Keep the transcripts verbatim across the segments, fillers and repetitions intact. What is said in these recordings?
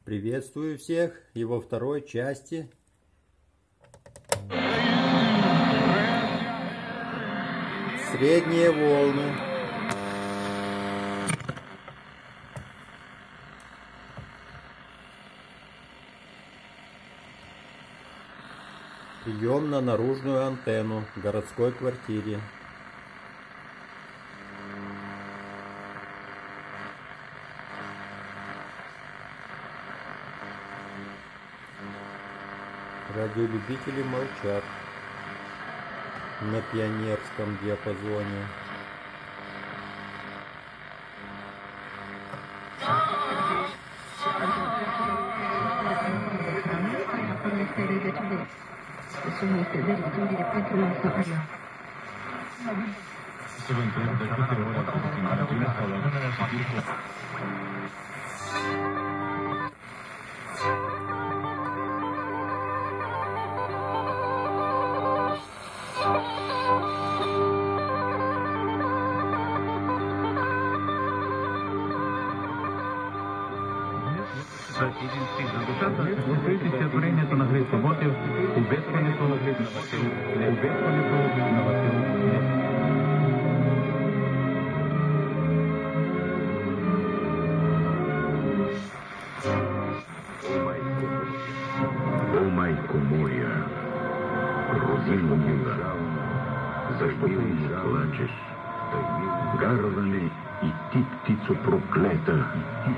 Приветствую всех и во второй части. Средние волны. Прием на наружную антенну в городской квартире. Радиолюбители молчат на пионерском диапазоне. Открытие творения на грей суботів, убезпечення новостей, убезпечення новостей. О, майко моя, родина мила, за что ты не плачешь? Гарвали и ты, птицу проклята,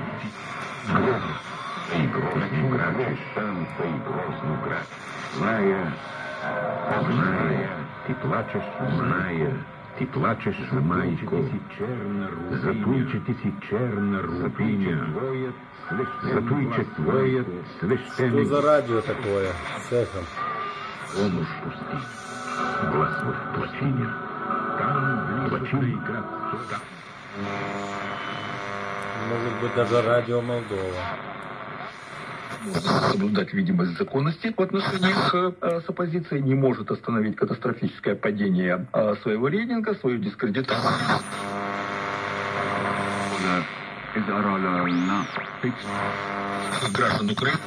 и грозно грачешь, сам ты грозно грач. Зная, зная, ты плачешь, зная, ты плачешь, майко, затуйче ти си черна рубиня, затуйче твоє священник. Что за радио такое с эхом? Омуж пусти, глаз воспустения, там плачи. Может быть, даже радио Молдова. Соблюдать видимость законности в отношении к э, с оппозицией, не может остановить катастрофическое падение э, своего рейтинга, свою дискредитацию. Граждан Украины.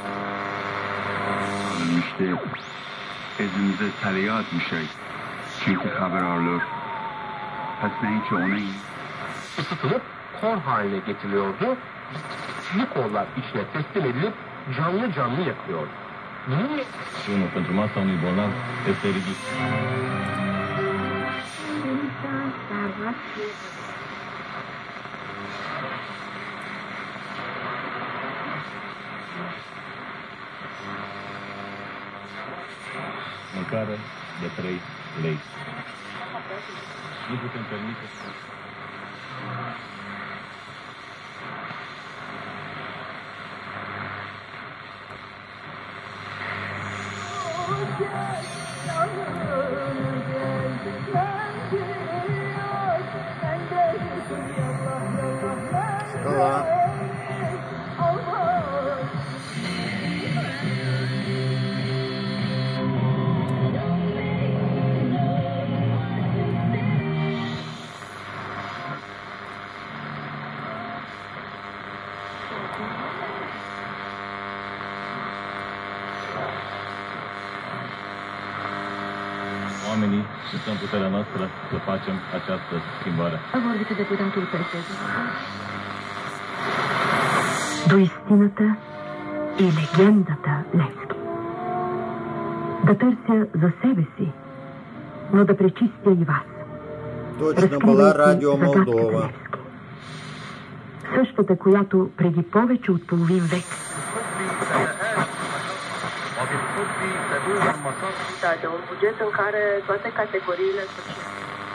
Ezimize taliyat bir şey. Çünkü haberarlar hasneyi çoğunayım. Isıtılıp kor haline getiriliyordu. Bu korlar içine teslim edilip canlı canlı yakılıyor. Niye? Unul pentru masa unui bolnav este ridicol. Mâncare de trei lei. Nu putem permite. Скала. Oamenii și stăm puterea noastră să facem această schimbare. До истината и легендата Левски. Да търся за себе си, но да пречистя и вас. Точно была радио Молдова. Същата, която преди повече от половин век de un buget în care toate categoriile sociale.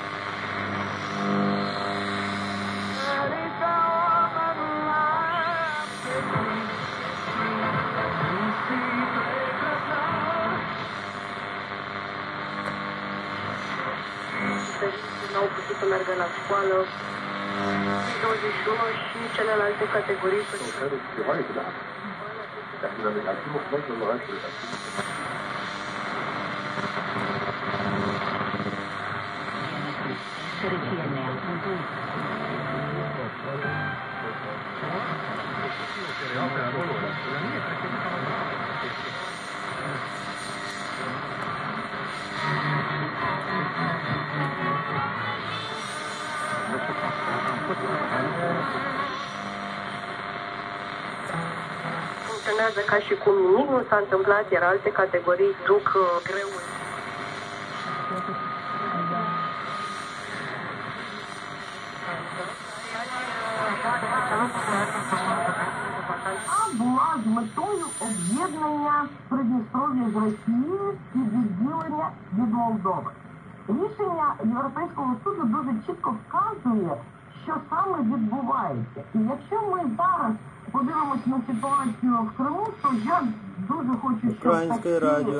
Nu au putut să meargă la școală, douăzeci și unu și celelalte categorii sociale. Cereale acolo. Funcționează ca și cum nimic nu s-a întâmplat, iar alte categorii duc uh, greu. Була з метою об'єднання Придністров'я з Росією і відділення від Молдови. Рішення Європейського суду дуже чітко вказує, що саме відбувається. І якщо ми зараз подивимось на ситуацію в Криму, то я дуже хочу, щоб Українське радіо.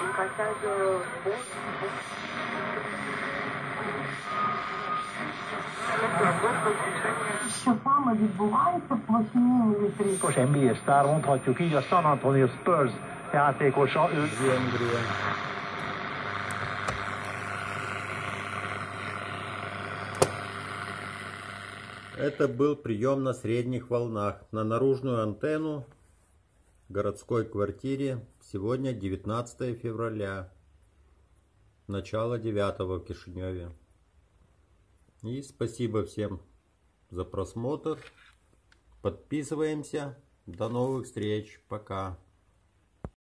що саме відбувається в площині мілітарі. Most en bé sztár, mondhatjuk így, a San Antonio Spurs játékosa. Ő... Венгрия. Это был прием на средних волнах на наружную антенну в городской квартире. Сегодня девятнадцатое февраля, начало девятого в Кишиневе. И спасибо всем за просмотр. Подписываемся. До новых встреч. Пока.